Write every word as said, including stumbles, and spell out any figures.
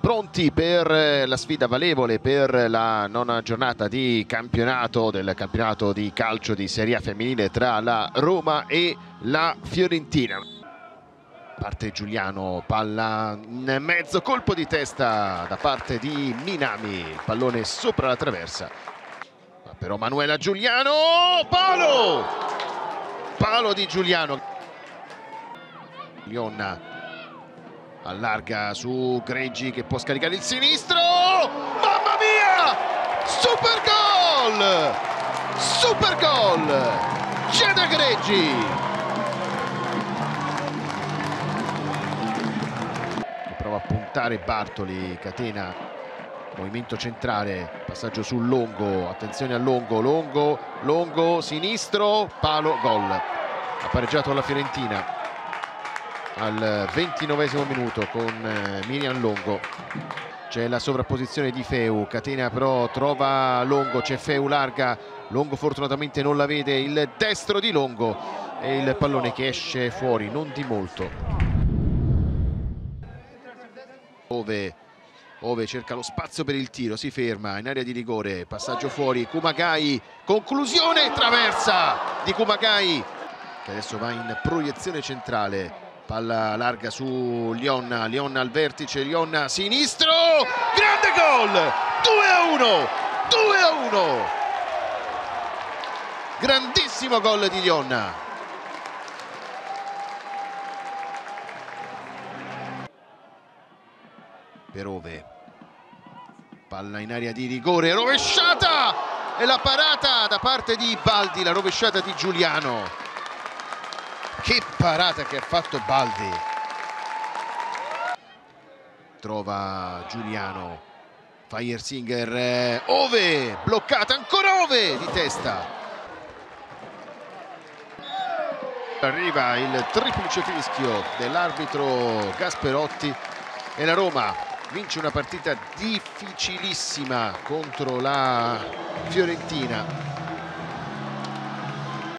pronti per la sfida valevole per la nona giornata di campionato del campionato di calcio di Serie A femminile tra la Roma e la Fiorentina. Parte Giuliano, palla in mezzo, colpo di testa da parte di Minami, il pallone sopra la traversa. Ma però Manuela Giuliano, palo! Palo di Giuliano. Lionna allarga su Greggi che può scaricare il sinistro. Mamma mia! Super gol! Super gol! Giada Greggi! Prova a puntare Bartoli, catena, movimento centrale, passaggio sul Longo, attenzione a Longo, Longo, Longo, sinistro, palo, gol. Ha pareggiato la Fiorentina al ventinovesimo minuto con Miriam Longo. C'è la sovrapposizione di Feu, catena però trova Longo, c'è Feu larga, Longo fortunatamente non la vede, il destro di Longo e il pallone che esce fuori, non di molto. Ove, Ove cerca lo spazio per il tiro, si ferma in area di rigore, passaggio fuori, Kumagai, conclusione, traversa di Kumagai che adesso va in proiezione centrale. Palla larga su Lionna, Lionna al vertice, Lionna sinistro, grande gol, due a uno, due a uno, grandissimo gol di Lionna. Per Ove, palla in area di rigore, rovesciata e la parata da parte di Baldi, la rovesciata di Giuliano. Che parata che ha fatto Baldi! Trova Giuliano, Feiersinger, eh, Ove, bloccata, ancora Ove di testa. Arriva il triplice fischio dell'arbitro Gasperotti e la Roma vince una partita difficilissima contro la Fiorentina.